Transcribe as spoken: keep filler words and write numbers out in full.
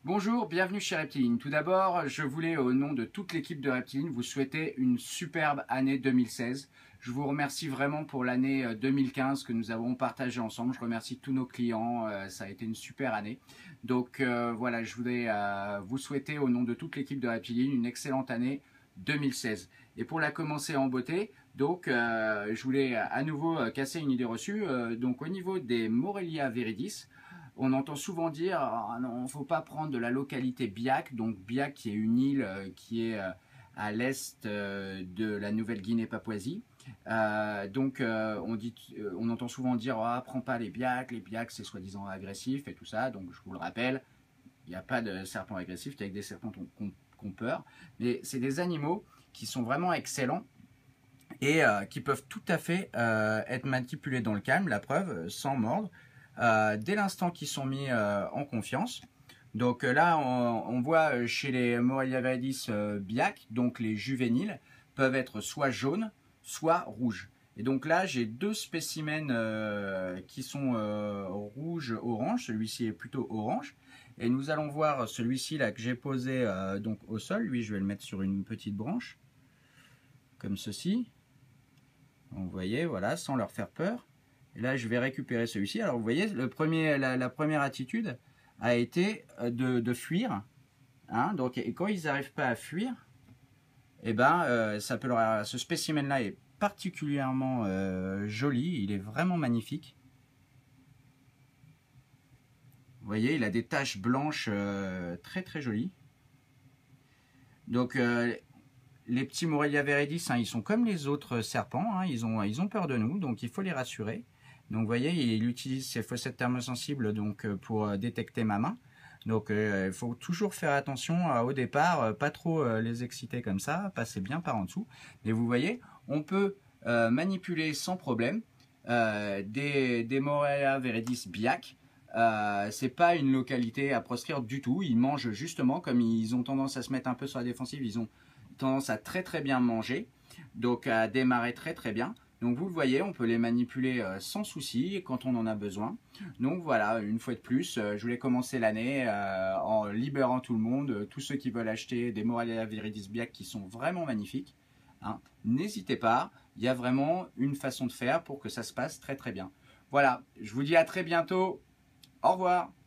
Bonjour, bienvenue chez Reptiline. Tout d'abord, je voulais, au nom de toute l'équipe de Reptiline, vous souhaiter une superbe année deux mille seize. Je vous remercie vraiment pour l'année deux mille quinze que nous avons partagée ensemble. Je remercie tous nos clients, euh, ça a été une super année. Donc euh, voilà, je voulais euh, vous souhaiter, au nom de toute l'équipe de Reptiline, une excellente année deux mille seize. Et pour la commencer en beauté, donc euh, je voulais à nouveau casser une idée reçue. Euh, donc au niveau des Morelia viridis, on entend souvent dire ah non, il ne faut pas prendre de la localité Biak, donc Biak qui est une île euh, qui est euh, à l'est euh, de la Nouvelle-Guinée-Papouasie. Euh, donc euh, on, dit, euh, on entend souvent dire ah, prends pas les Biak, les Biak c'est soi-disant agressif et tout ça. Donc je vous le rappelle, il n'y a pas de serpents agressifs, il y a que des serpents qui ont peur. Mais c'est des animaux qui sont vraiment excellents et euh, qui peuvent tout à fait euh, être manipulés dans le calme, la preuve, sans mordre. Euh, dès l'instant qu'ils sont mis euh, en confiance. Donc euh, là, on, on voit chez les Morelia viridis euh, Biak, donc les juvéniles, peuvent être soit jaunes, soit rouges. Et donc là, j'ai deux spécimens euh, qui sont euh, rouge-orange. Celui-ci est plutôt orange. Et nous allons voir celui-ci là que j'ai posé euh, donc au sol. Lui, je vais le mettre sur une petite branche, comme ceci. Vous voyez, voilà, sans leur faire peur. Et là, je vais récupérer celui-ci. Alors, vous voyez, le premier, la, la première attitude a été de, de fuir. Hein, donc, et quand ils n'arrivent pas à fuir, eh ben, euh, ça peut leur, ce spécimen-là est particulièrement euh, joli. Il est vraiment magnifique. Vous voyez, il a des taches blanches euh, très très jolies. Donc, euh, les petits Morelia viridis, hein, ils sont comme les autres serpents. Hein, ils, ont, ils ont peur de nous, donc il faut les rassurer. Donc vous voyez, il utilise ses fossettes thermosensibles donc, pour détecter ma main. Donc euh, il faut toujours faire attention euh, au départ, euh, pas trop euh, les exciter comme ça, passer bien par en dessous. Mais vous voyez, on peut euh, manipuler sans problème euh, des, des Morelia viridis Biak. Euh, c'est pas une localité à proscrire du tout. Ils mangent justement, comme ils ont tendance à se mettre un peu sur la défensive, ils ont tendance à très très bien manger, donc à démarrer très très bien. Donc vous le voyez, on peut les manipuler euh, sans souci quand on en a besoin. Donc voilà, une fois de plus, euh, je voulais commencer l'année euh, en libérant tout le monde, euh, tous ceux qui veulent acheter des Morelia viridis Biak qui sont vraiment magnifiques. Hein. N'hésitez pas, il y a vraiment une façon de faire pour que ça se passe très très bien. Voilà, je vous dis à très bientôt. Au revoir.